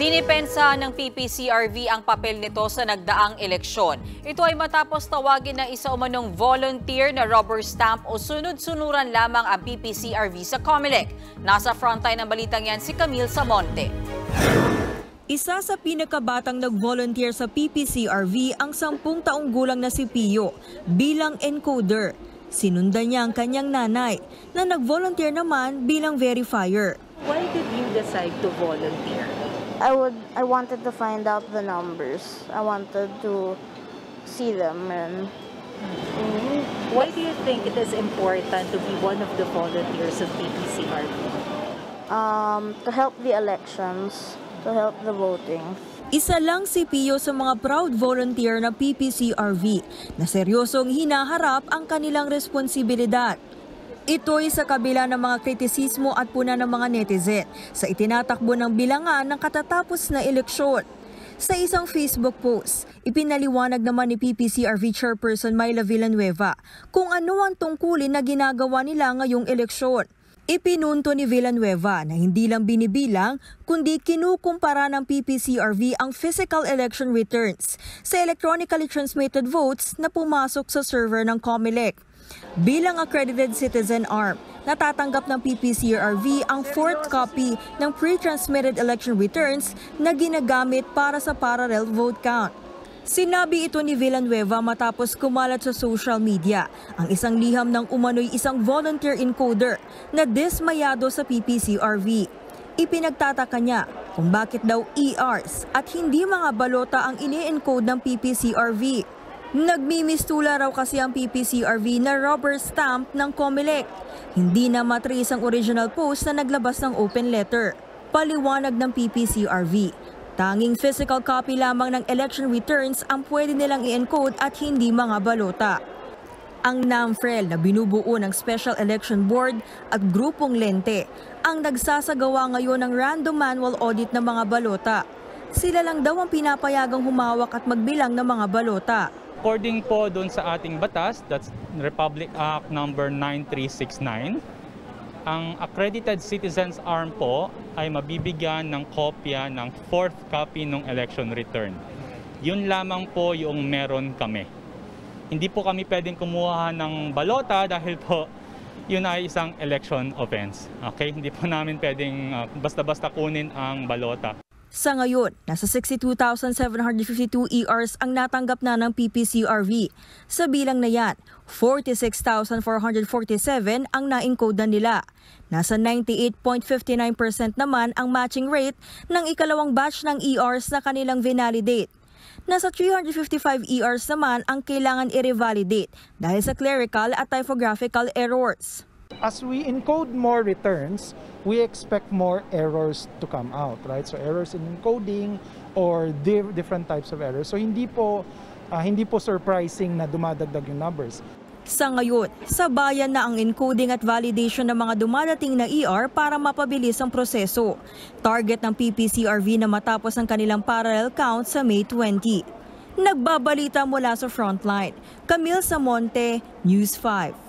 Dinipensa ng PPCRV ang papel nito sa nagdaang eleksyon. Ito ay matapos tawagin ng isa umanong volunteer na rubber stamp o sunod-sunuran lamang ang PPCRV sa COMELEC. Nasa frontline ng balitang yan si Camille Samonte. Isa sa pinakabatang nag-volunteer sa PPCRV ang 10 taong gulang na si Pio bilang encoder. Sinundan niya ang kanyang nanay na nag-volunteer naman bilang verifier. Why did you decide to volunteer? I wanted to find out the numbers. I wanted to see them. And why do you think it is important to be one of the volunteers of PPCRV? To help the elections, to help the voting. Isa lang si Pio sa mga proud volunteer na PPCRV na seryosong hinaharap ang kanilang responsibilidad. Ito'y sa kabila ng mga kritisismo at puna ng mga netizen sa itinatakbo ng bilangan ng katatapos na eleksyon. Sa isang Facebook post, ipinaliwanag naman ni PPCRV Chairperson Myla Villanueva kung ano ang tungkulin na ginagawa nila ngayong eleksyon. Ipinunto ni Villanueva na hindi lang binibilang kundi kinukumpara ng PPCRV ang physical election returns sa electronically transmitted votes na pumasok sa server ng COMELEC. Bilang accredited citizen arm, natatanggap ng PPCRV ang 4th copy ng pre-transmitted election returns na ginagamit para sa parallel vote count. Sinabi ito ni Villanueva matapos kumalat sa social media ang isang liham ng umano'y isang volunteer encoder na dismayado sa PPCRV. Ipinagtataka niya kung bakit daw ERs at hindi mga balota ang ini-encode ng PPCRV. Nagmimistula raw kasi ang PPCRV na rubber stamp ng COMELEC. Hindi na matrace ang original post na naglabas ng open letter. Paliwanag ng PPCRV, tanging physical copy lamang ng election returns ang pwede nilang i-encode at hindi mga balota. Ang NAMFREL na binubuo ng Special Election Board at Grupong Lente ang nagsasagawa ngayon ng random manual audit ng mga balota. Sila lang daw ang pinapayagang humawak at magbilang ng mga balota. According po doon sa ating batas, that's Republic Act number 9369, ang accredited citizens arm po ay mabibigyan ng kopya ng 4th copy ng election return. Yun lamang po yung meron kami. Hindi po kami pwedeng kumuha ng balota dahil po yun ay isang election offense. Okay? Hindi po namin pwedeng basta-basta kunin ang balota. Sa ngayon, nasa 62,752 ERs ang natanggap na ng PPCRV. Sa bilang na yan, 46,447 ang na-encode na nila. Nasa 98.59% naman ang matching rate ng ikalawang batch ng ERs na kanilang vinalidate. Nasa 355 ERs naman ang kailangan i-revalidate dahil sa clerical at typographical errors. As we encode more returns, we expect more errors to come out, right? So errors in encoding or different types of errors. So hindi po surprising na dumadagdag yung numbers. Sa ngayon, sabayan na ang encoding at validation ng mga dumadating na ER para mapabilis ang proseso. Target ng PPCRV na matapos ang kanilang parallel count sa May 20. Nagbabalita mula sa frontline. Camille Samonte, News 5.